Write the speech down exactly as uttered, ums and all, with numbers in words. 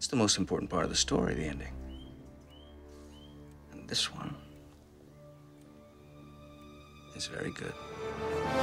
It's the most important part of the story, the ending. And this one is very good.